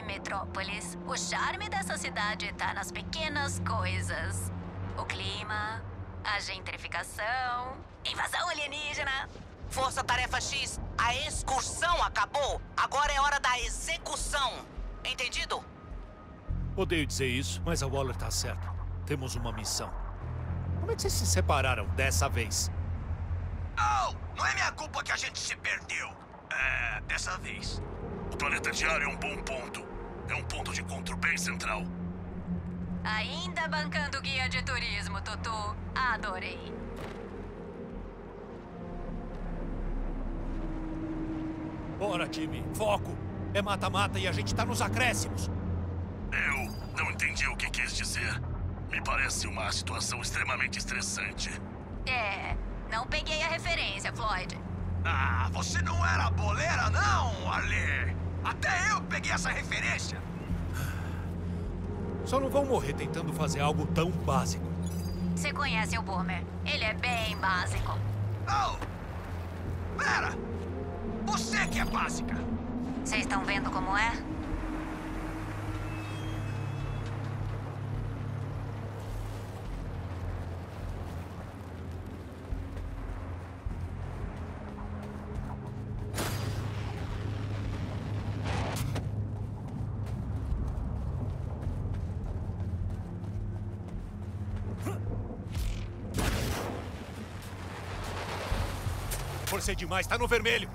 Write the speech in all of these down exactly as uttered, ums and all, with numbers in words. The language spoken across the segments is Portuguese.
Metrópolis, o charme dessa cidade tá nas pequenas coisas. O clima, a gentrificação, invasão alienígena. Força Tarefa X, a excursão acabou. Agora é hora da execução. Entendido? Odeio dizer isso, mas a Waller tá certa. Temos uma missão. Como é que vocês se separaram dessa vez? Oh, não é minha culpa que a gente se perdeu. É, dessa vez. O planeta diário é um bom ponto. É um ponto de encontro bem central. Ainda bancando guia de turismo, Tutu. Adorei. Bora, time. Foco. É mata-mata e a gente tá nos acréscimos. Eu não entendi o que quis dizer. Me parece uma situação extremamente estressante. É, não peguei a referência, Floyd. Ah, você não era boleira, não, Ale. Até eu peguei essa referência. Só não vão morrer tentando fazer algo tão básico. Você conhece o Boomer. Ele é bem básico. Oh! Pera! Você que é básica! Vocês estão vendo como é? Forcei demais, tá no vermelho.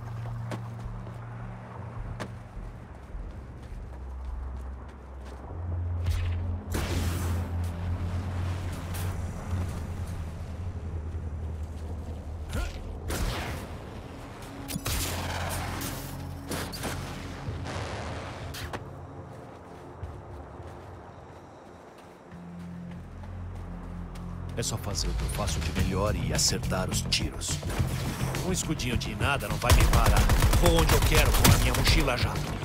É só fazer o que eu faço de melhor e acertar os tiros. Um escudinho de nada não vai me parar. Vou onde eu quero com a minha mochila jato.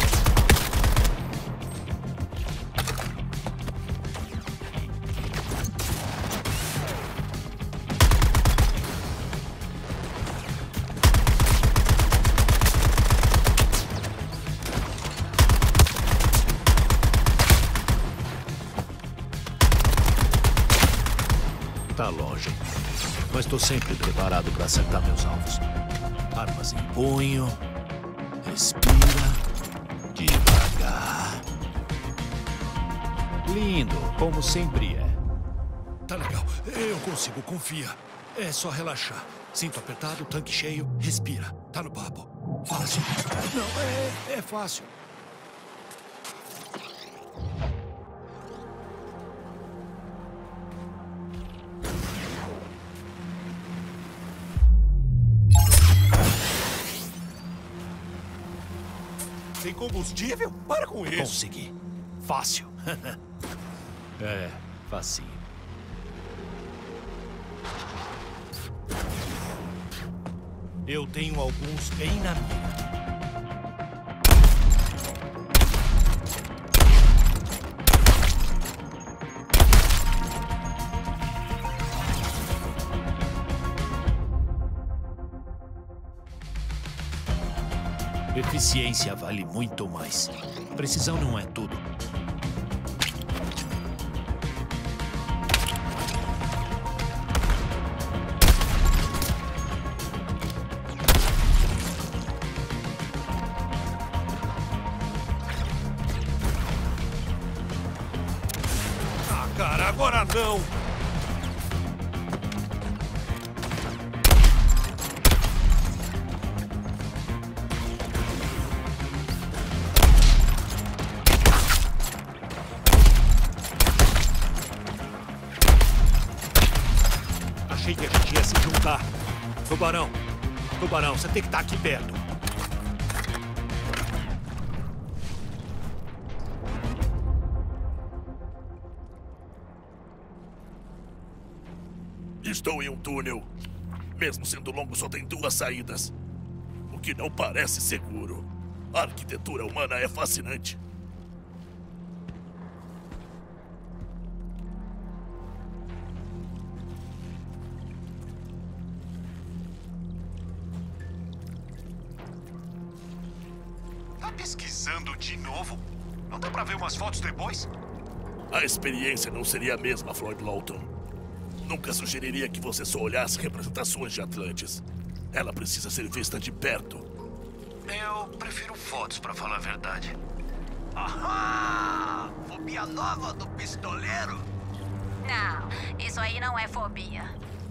Tá longe, mas tô sempre preparado para acertar meus alvos. Armas em punho. Respira. Devagar. Lindo, como sempre é. Tá legal, eu consigo, confia. É só relaxar. Cinto apertado, tanque cheio, respira. Tá no papo. Fácil. Não, é, é fácil. Tem combustível? Para com isso. Consegui. Fácil. É, facinho. Eu tenho alguns bem na mira. Eficiência vale muito mais. Precisão não é tudo. Ah, cara, agora não! Achei que a gente ia se juntar. Tubarão, Tubarão, você tem que estar aqui perto. Estou em um túnel. Mesmo sendo longo, só tem duas saídas. O que não parece seguro. A arquitetura humana é fascinante. Tá pesquisando tropeçando de novo? Não dá pra ver umas fotos depois? A experiência não seria a mesma, Floyd Lawton. Nunca sugeriria que você só olhasse representações de Atlantis. Ela precisa ser vista de perto. Eu prefiro fotos, pra falar a verdade. Ahá! Fobia nova do pistoleiro? Não, isso aí não é fobia.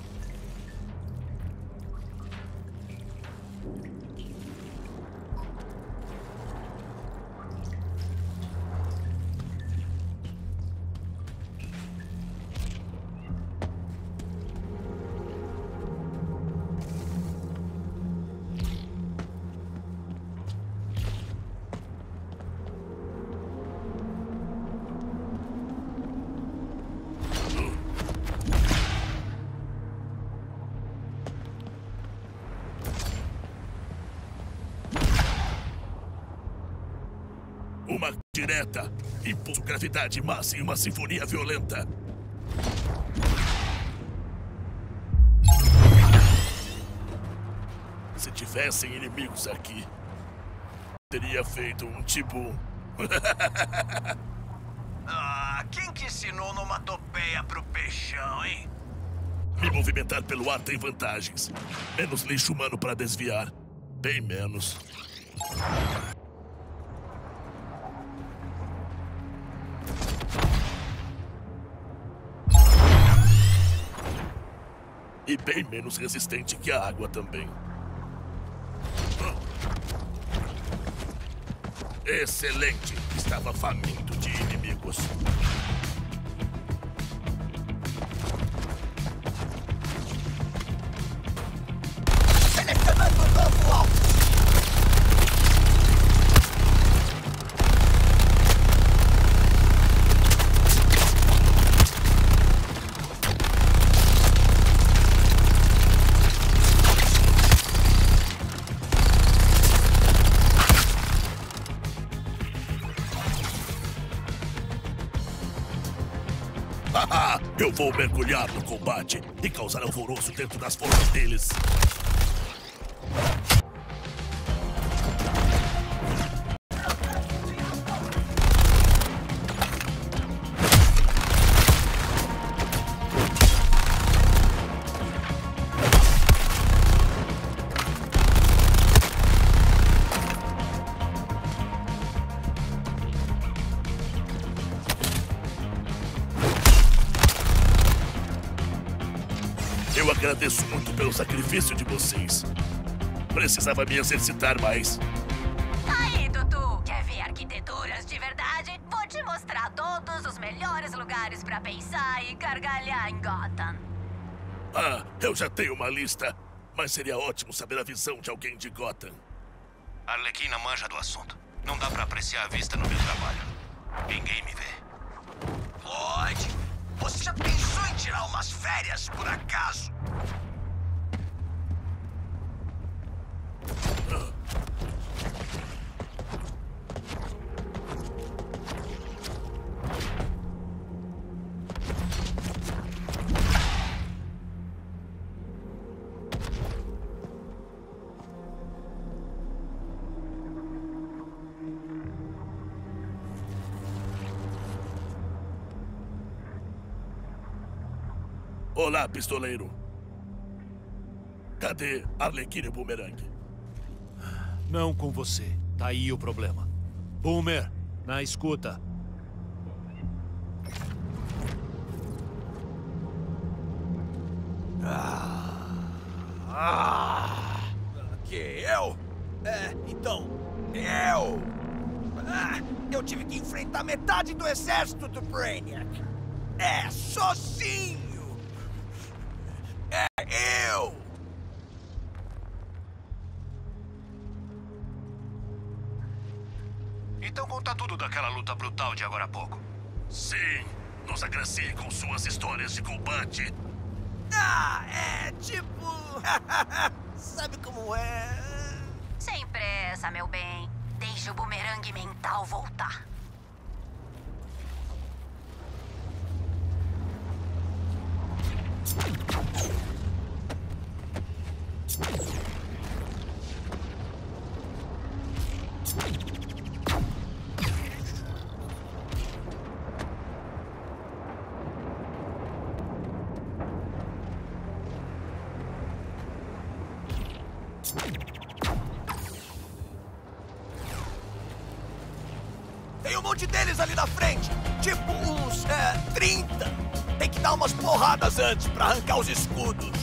Uma direta, impulso, gravidade, massa e uma sinfonia violenta. Se tivessem inimigos aqui, teria feito um tipo... Ah, quem que ensinou onomatopeia pro peixão, hein? Me movimentar pelo ar tem vantagens. Menos lixo humano para desviar. Bem menos. E bem menos resistente que a água também. Excelente! Estava faminto de inimigos. Selecionando o novo alvo! Eu vou mergulhar no combate e causar alvoroço dentro das forças deles. Eu agradeço muito pelo sacrifício de vocês. Precisava me exercitar mais. Aí, Dudu, quer ver arquiteturas de verdade? Vou te mostrar todos os melhores lugares pra pensar e gargalhar em Gotham. Ah, eu já tenho uma lista. Mas seria ótimo saber a visão de alguém de Gotham. A Arlequina manja do assunto. Não dá pra apreciar a vista no meu trabalho. Ninguém me vê. Lloyd, você já pensou em tirar umas férias, por acaso? Olá, pistoleiro. Cadê Arlequina e Boomerang? Não com você. Tá aí o problema. Boomer, na escuta. Ah, ah, que eu? É, então, eu! Ah, eu tive que enfrentar metade do exército do Brainiac. É, sozinho! É eu! Então conta tudo daquela luta brutal de agora há pouco. Sim, nos agracie com suas histórias de combate. Ah, é tipo... Sabe como é? Sem pressa, meu bem. Deixe o bumerangue mental voltar. Tem um monte deles ali na frente. Tipo uns, é, trinta. Tem que dar umas porradas antes pra arrancar os escudos.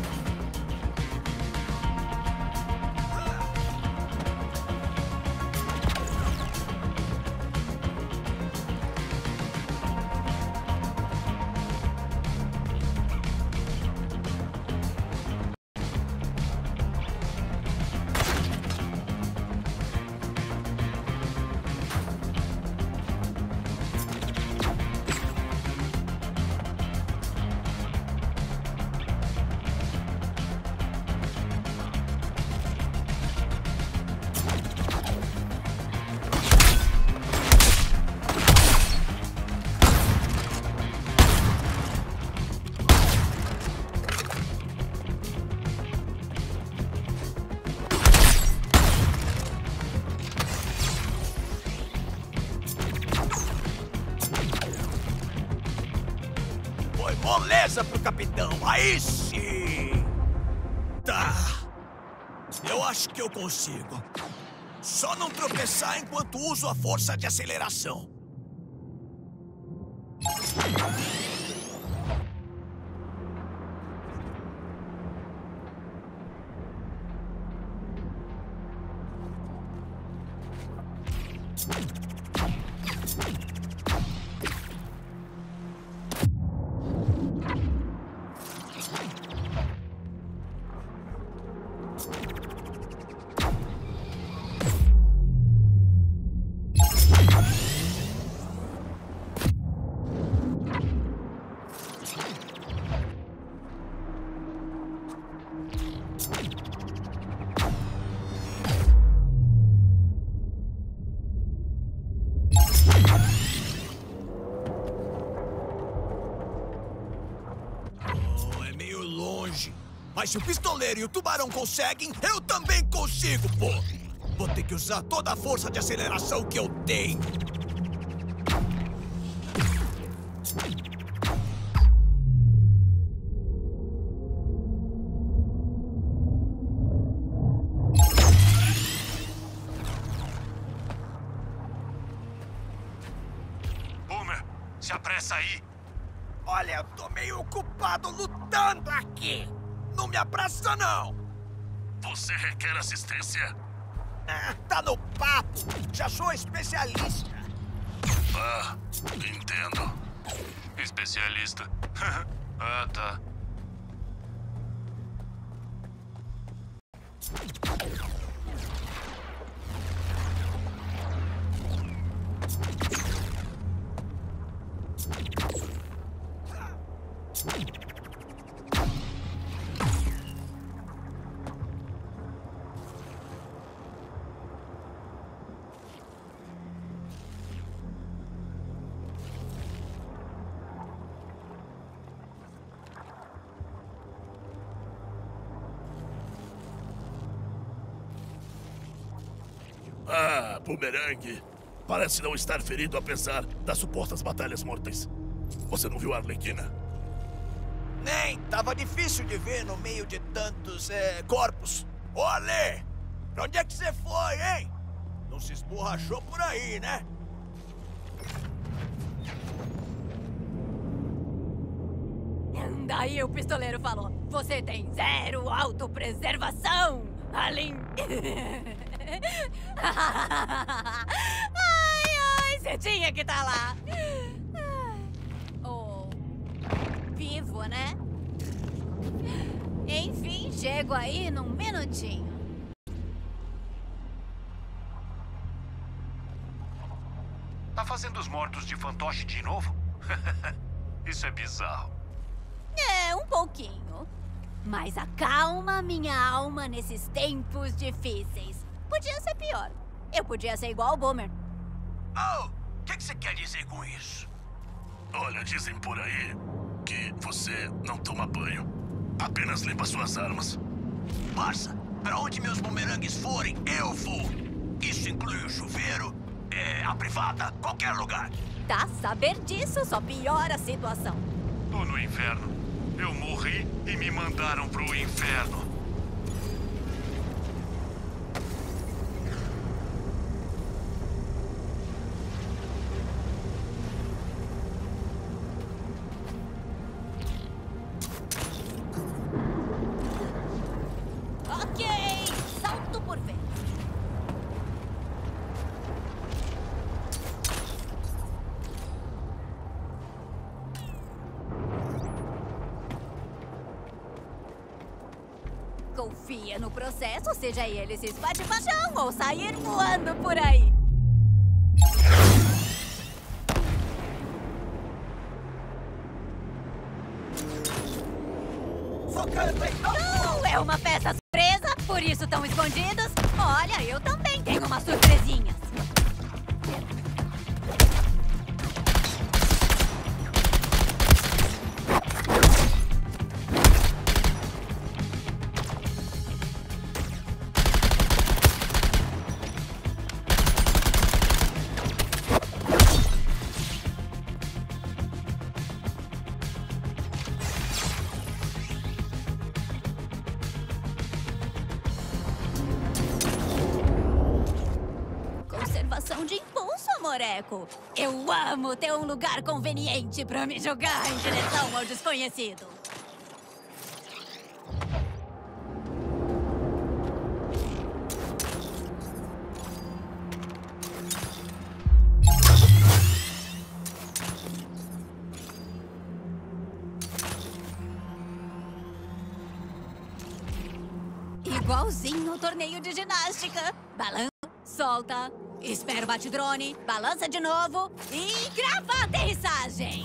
Moleza pro capitão, aí sim! Tá. Eu acho que eu consigo. Só não tropeçar enquanto uso a força de aceleração. Mas se o pistoleiro e o tubarão conseguem, eu também consigo, pô! Vou ter que usar toda a força de aceleração que eu tenho. Boomer, se apressa aí. Olha, eu tô meio ocupado lutando aqui. Não me abraça, não! Você requer assistência? Ah, tá no papo! Já sou especialista! Ah, entendo. Especialista? Ah, tá. Ah, Boomerang. Parece não estar ferido apesar das supostas batalhas mortais. Você não viu a Arlequina? Nem, tava difícil de ver no meio de tantos, é, corpos. Ô, Ale! Pra onde é que você foi, hein? Não se esborrachou por aí, né? Daí o pistoleiro falou: você tem zero autopreservação, além... Ai, ai, você tinha que estar lá. Oh, vivo, né? Enfim, chego aí num minutinho. Tá fazendo os mortos de fantoche de novo? Isso é bizarro. É, um pouquinho. Mas acalma minha alma nesses tempos difíceis. Podia ser pior. Eu podia ser igual ao Boomer. Oh, o que você quer dizer com isso? Olha, dizem por aí que você não toma banho. Apenas limpa suas armas. Parça, pra onde meus bumerangues forem, eu vou. Isso inclui o chuveiro, é, a privada, qualquer lugar. Tá, saber disso só piora a situação. Tô no inferno. Eu morri e me mandaram pro inferno. confia no processo, seja ele se espatifachão ou sair voando por aí. Não, é uma peça surpresa, por isso tão escondidos. Olha, eu também tenho umas surpresinhas. Conservação de impulso, amoreco. Eu amo ter um lugar conveniente pra me jogar em direção ao desconhecido. Igualzinho ao torneio de ginástica. Balança, solta, espera o bate-drone, balança de novo e grava a aterrissagem.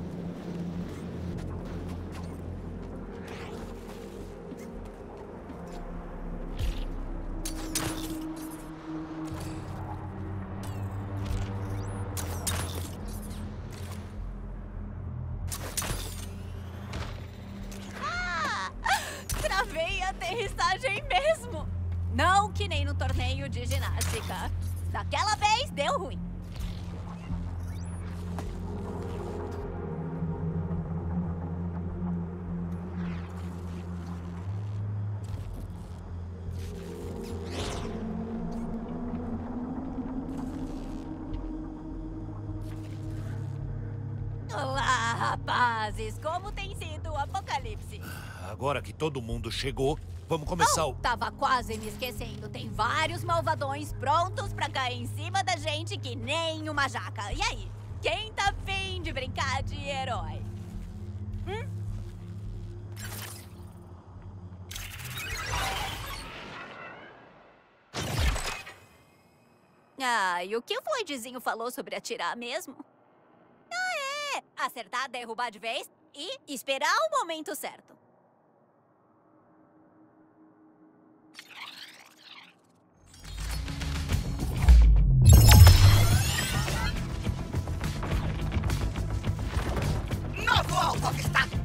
Travei a aterrissagem mesmo. Não que nem no torneio de ginástica. Daquela vez deu ruim. Olá, rapazes. Como tem sido o apocalipse? Agora que todo mundo chegou, vamos começar Oh, o... tava quase me esquecendo. Tem vários malvadões prontos pra cair em cima da gente que nem uma jaca. E aí? Quem tá afim de brincar de herói? Hum? Ah, e o que o Floydzinho falou sobre atirar mesmo? Ah, é! Acertar, derrubar de vez e esperar o momento certo. Novo alvo avistado!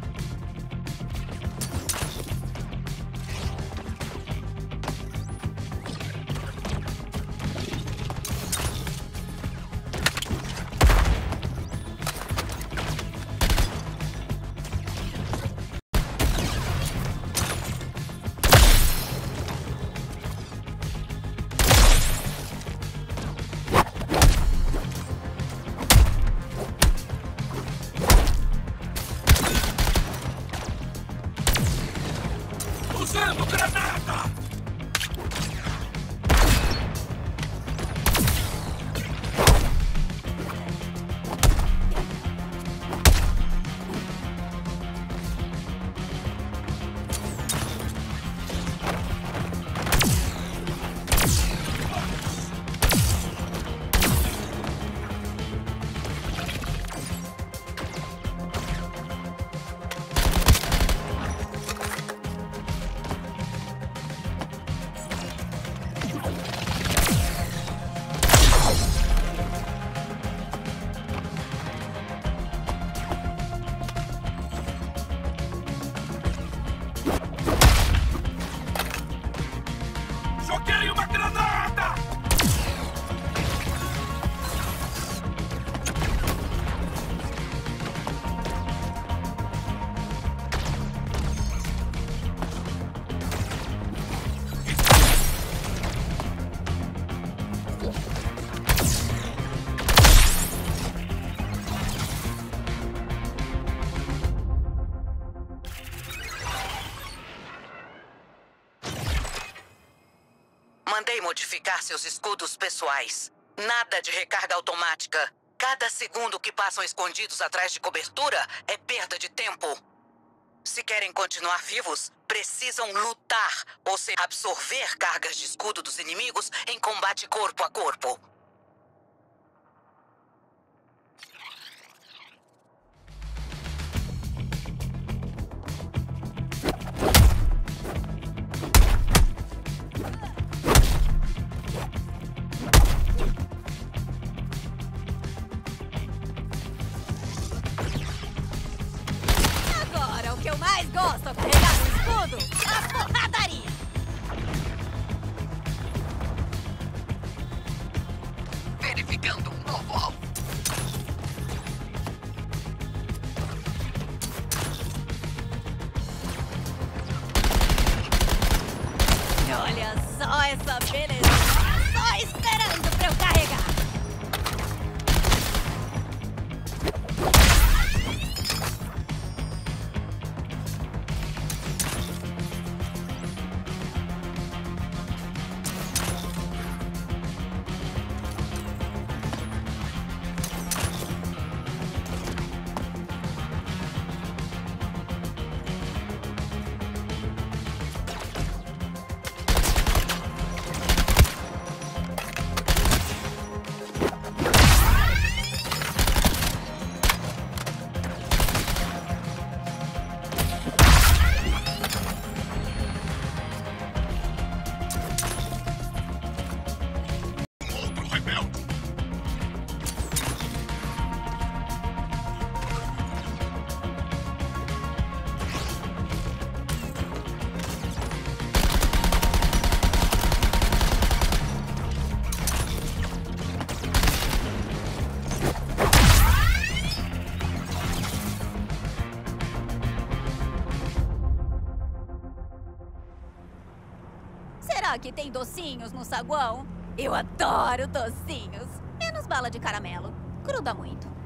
Usando granada! Joguei uma granada! Mandei modificar seus escudos pessoais. Nada de recarga automática. Cada segundo que passam escondidos atrás de cobertura é perda de tempo. Se querem continuar vivos, precisam lutar, ou seja, absorver cargas de escudo dos inimigos em combate corpo a corpo. Agora, o que eu mais gosto é carregar o escudo, a porradaria. Verificando um novo alvo. Olha só essa beleza. Só esperando pra eu carregar. Será que tem docinhos no saguão? Eu adoro docinhos. Menos bala de caramelo. Gruda muito.